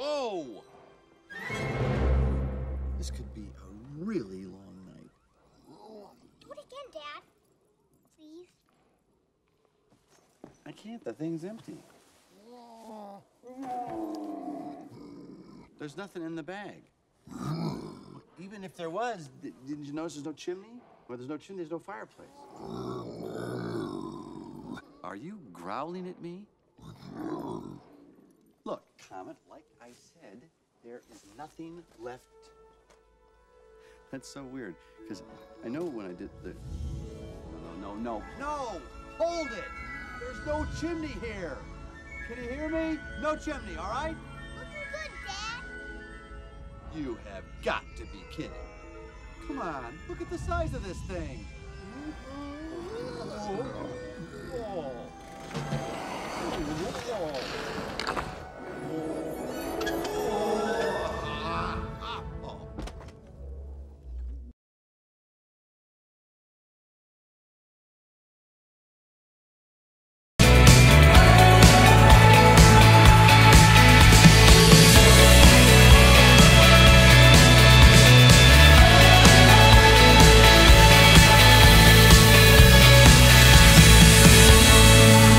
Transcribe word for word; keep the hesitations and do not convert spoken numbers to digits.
Whoa! This could be a really long night. Do it again, Dad. Please. I can't. The thing's empty. There's nothing in the bag. Even if there was, didn't you notice there's no chimney? Where there's no chimney, there's no fireplace. Are you growling at me? Look, Comet, like I said, there is nothing left. That's so weird, because I know when I did the... No, no, no, no! Hold it! There's no chimney here! Can you hear me? No chimney, all right? Looking good, Dad. You have got to be kidding. Come on, look at the size of this thing. Whoa. Whoa. Whoa.